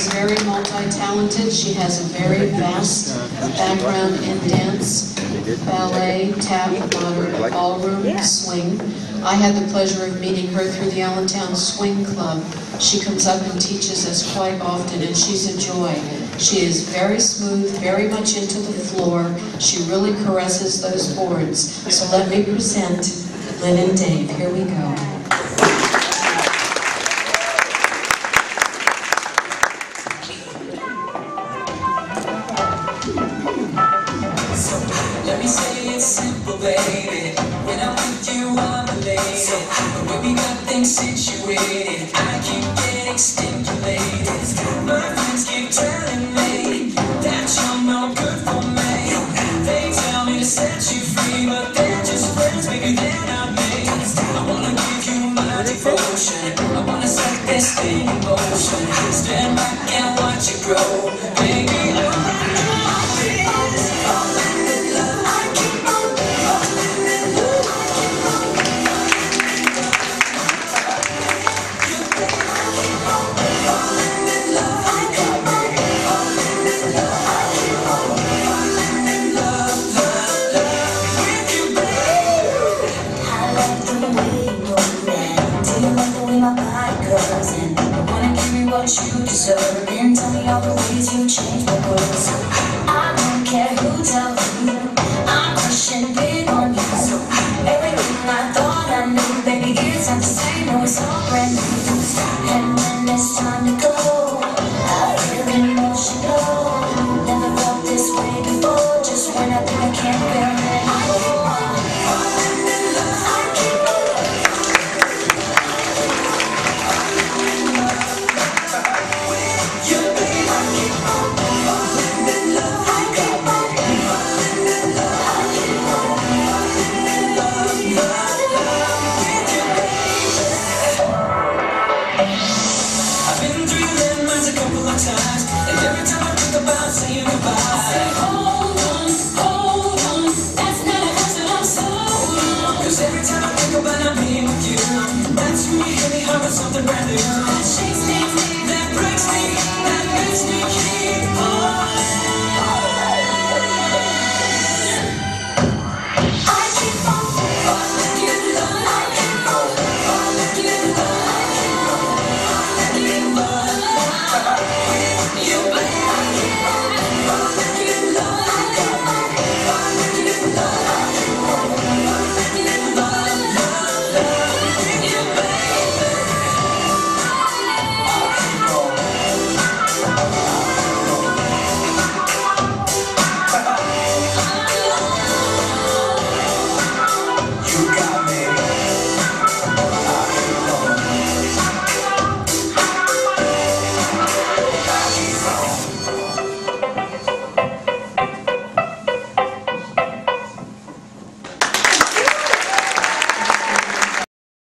is very multi-talented. She has a very vast background in dance, ballet, tap, modern, ballroom, swing. I had the pleasure of meeting her through the Allentown Swing Club. She comes up and teaches us quite often, and she's a joy. She is very smooth, very much into the floor. She really caresses those boards. So let me present Lynn and Dave. Here we go. Let me say it's simple, baby. When I'm with you, I'm elated. When we got things situated, I keep getting stimulated. My friends keep telling me that you're no good for me. They tell me to set you free, but they're just friends, baby, they're not me. I wanna give you my devotion. I wanna set this thing in motion. Stand back and watch it grow, baby. All I know is falling in love. I keep on falling in love. You think I keep on falling in love. I keep on falling in love. I keep on falling in love, love, love with you, babe. I like the way you move, and do you like the way my body curves? And I wanna give you what you deserve, and tell me all the ways you change my words. I don't care who tells you, I'm crushing big on you. So everything I thought I knew, baby, it's not the same, no, it's all brand new. And when it's time to go, I feel emotional. Never felt this way before, just when I think I can't bear it anymore. Falling in love, I keep on you, babe, I keep on falling in love. I keep on falling in love. I keep on falling in love, love, love with you, baby. I've been through your landmines a couple of times, and every time I think about saying goodbye, I say, hold on, that's not a house that I'm sold on. 'Cause every time I think about not being with you, that's when you hit me hard with something brand new. That shakes me.